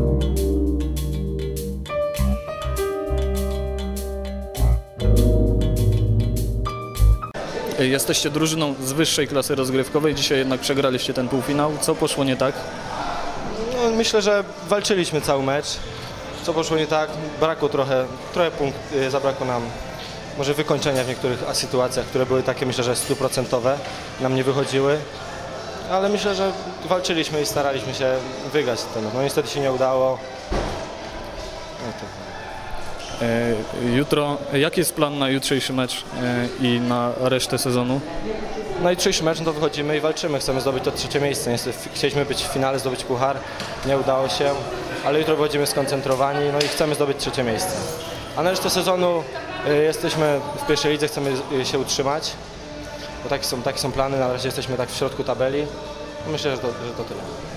Jesteście drużyną z wyższej klasy rozgrywkowej, dzisiaj jednak przegraliście ten półfinał. Co poszło nie tak? No, myślę, że walczyliśmy cały mecz. Co poszło nie tak? Brakło trochę zabrakło nam może wykończenia w niektórych sytuacjach, które były takie, myślę, że 100%, nam nie wychodziły. Ale myślę, że walczyliśmy i staraliśmy się wygrać ten mecz. No niestety się nie udało. Jutro, jaki jest plan na jutrzejszy mecz i na resztę sezonu? Na jutrzejszy mecz no to wychodzimy i walczymy, chcemy zdobyć to 3. miejsce. Niestety chcieliśmy być w finale, zdobyć puchar, nie udało się, ale jutro wychodzimy skoncentrowani no i chcemy zdobyć 3. miejsce. A na resztę sezonu jesteśmy w pierwszej lidze, chcemy się utrzymać, bo takie są plany, na razie jesteśmy tak w środku tabeli. Myślę, że to tyle.